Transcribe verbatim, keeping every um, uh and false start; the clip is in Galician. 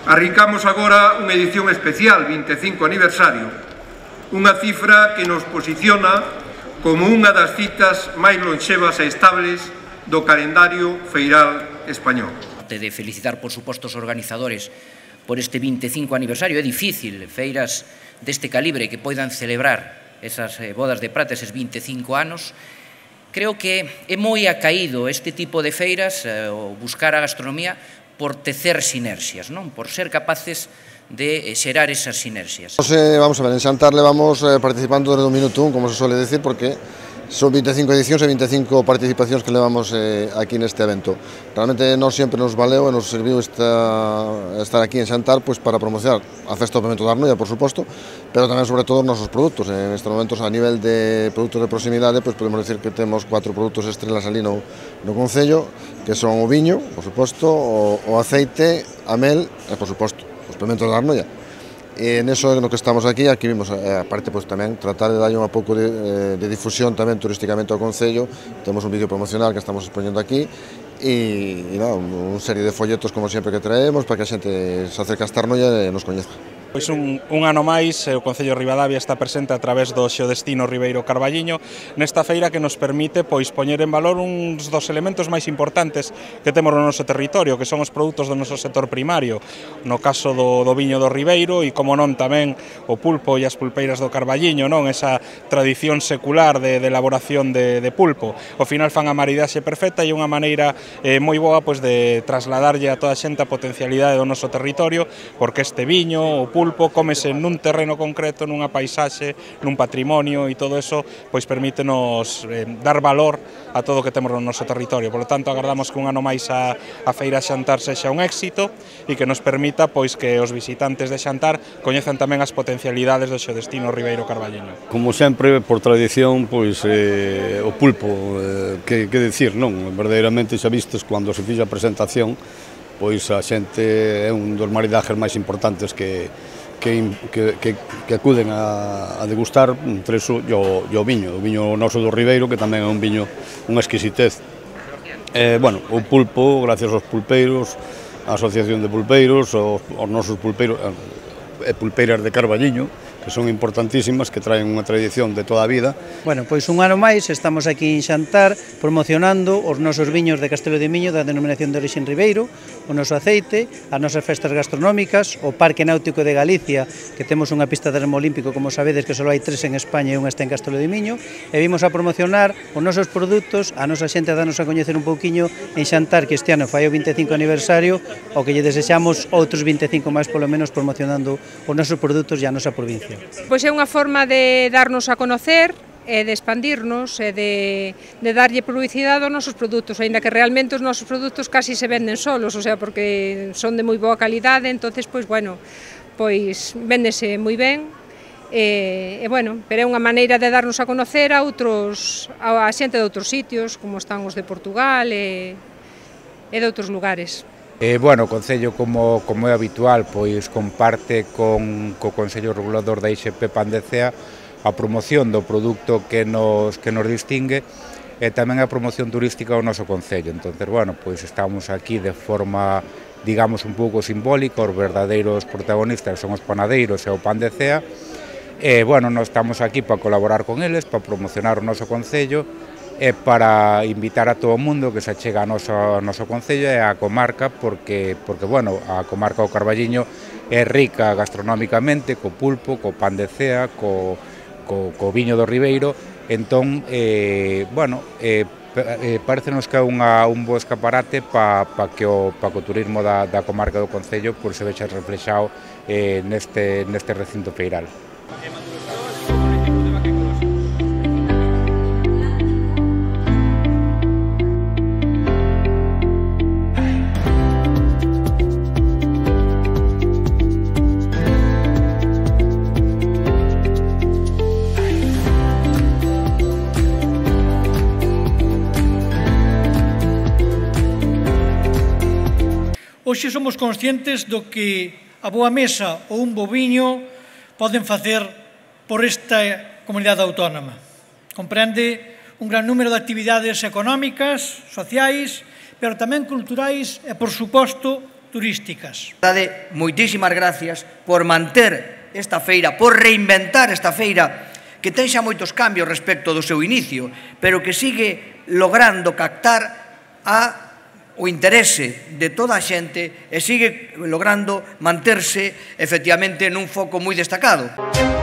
Arrincamos agora unha edición especial, vinte e cinco aniversario, unha cifra que nos posiciona como unha das citas máis lonxevas e estables do calendario feiral español. De felicitar, por suposto, os organizadores por este vinte e cinco aniversario. É difícil feiras deste calibre que poidan celebrar esas bodas de prata, eses vinte e cinco anos. Creo que é moi acaído este tipo de feiras, o buscar a gastronomía, por tecer sinerxias, non? Por ser capaces de xerar esas sinerxias. Eh, vamos a ver, en Xantar levamos eh, participando desde o minuto un, como se suele decir, porque son vinte e cinco edicións e vinte e cinco participacións que levamos eh, aquí neste evento. Realmente nos sempre nos valeu e nos serviu esta, estar aquí en Xantar pues, para promocionar a festa do Pemento da Arnoia, por suposto, pero tamén sobre todo os nosos produtos. En estes momentos, a nivel de produtos de proximidade, pues, podemos decir que temos cuatro produtos estrelas ali no, no Concello, que son o viño, por suposto, o, o aceite, a mel e, por suposto, os Pementos da Arnoia. E neso no que estamos aquí, aquí vimos, aparte, pues, tamén tratar de darlle un pouco de, de difusión tamén turísticamente ao Concello. Temos un vídeo promocional que estamos expoñendo aquí e, e nada, un, un serie de folletos como sempre que traemos para que a xente se acerque a esta Arnoia e nos coñeza. Pois un, un ano máis, o Concello de Ribadavia está presente a través do Xeodestino Ribeiro Carballiño nesta feira que nos permite pois poñer en valor uns dos elementos máis importantes que temos no noso territorio, que son os produtos do noso sector primario, no caso do, do viño do Ribeiro e, como non, tamén o pulpo e as pulpeiras do Carballiño, non? Esa tradición secular de, de elaboración de, de pulpo. Ao final fan a maridaxe perfecta e unha maneira eh, moi boa pois, de trasladarlle a toda a xente a potencialidade do noso territorio, porque este viño, o pulpo, pulpo cómese nun terreno concreto, nunha paisaxe, nun patrimonio e todo eso pois permítenos eh, dar valor a todo o que temos no noso territorio. Por lo tanto, agardamos que un ano máis a, a feira Xantar sexa un éxito e que nos permita pois que os visitantes de Xantar coñezan tamén as potencialidades do Xeodestino Ribeiro Carballiño. Como sempre, por tradición, pois eh, o pulpo, eh, que, que decir, non? Verdadeiramente xa vistes cando se fixa a presentación, pois a xente é un dos maridajes máis importantes que, que, que, que, que acuden a, a degustar, entre iso e o, o viño, o viño noso do Ribeiro, que tamén é un viño, unha exquisitez. Eh, bueno, o pulpo, gracias aos pulpeiros, a Asociación de Pulpeiros, os, os nosos pulpeiros e pulpeiras de Carballiño, que son importantísimas, que traen unha tradición de toda a vida. Bueno, pois un ano máis estamos aquí en Xantar promocionando os nosos viños de Castelo de Miño da denominación de orixe Ribeiro, o noso aceite, as nosas festas gastronómicas, o Parque Náutico de Galicia, que temos unha pista de remo olímpico, como sabedes, que só hai tres en España e unha está en Castelo de Miño, e vimos a promocionar os nosos produtos, a nosa xente a darnos a coñecer un pouquiño en Xantar, que este ano fai o vinte e cinco aniversario, o que lle desexamos outros vinte e cinco máis polo menos promocionando os nosos produtos e a nosa provincia. Pois é unha forma de darnos a conocer e de expandirnos e de, de darlle publicidade aos nosos produtos, aínda que realmente os nosos produtos casi se venden solos, o sea, porque son de moi boa calidade, entonces, pois, bueno, pois véndese moi ben, e, e bueno, pero é unha maneira de darnos a conocer a outros, a xente de outros sitios, como están os de Portugal e, e de outros lugares. Eh, bueno, o Concello, como, como é habitual, pois comparte con co Consello Regulador da I X P Pandecea a promoción do produto que nos, que nos distingue e tamén a promoción turística ao noso Concello. Entonces, bueno, pois estamos aquí de forma, digamos, un pouco simbólica, os verdadeiros protagonistas son os panadeiros e o Pandecea, e, bueno, nós estamos aquí para colaborar con eles, para promocionar o noso Concello, e para invitar a todo o mundo que se achega a noso, a noso Concello e a comarca, porque, porque bueno, a comarca do Carballiño é rica gastronómicamente, co pulpo, co pan de cea, co, co, co viño do Ribeiro, entón, eh, bueno, eh, eh, parecenos que é unha, un bo escaparate para pa que, o, pa que o turismo da, da comarca do Concello pues, se vexa reflexado eh, neste, neste recinto feiral. Hoxe somos conscientes do que a boa mesa ou un bo viño poden facer por esta comunidade autónoma. Comprende un gran número de actividades económicas, sociais, pero tamén culturais e, por suposto, turísticas. Dade moitísimas gracias por manter esta feira, por reinventar esta feira que ten xa moitos cambios respecto do seu inicio, pero que sigue logrando captar a o interese de toda a xente e sigue logrando manterse efectivamente nun foco moi destacado.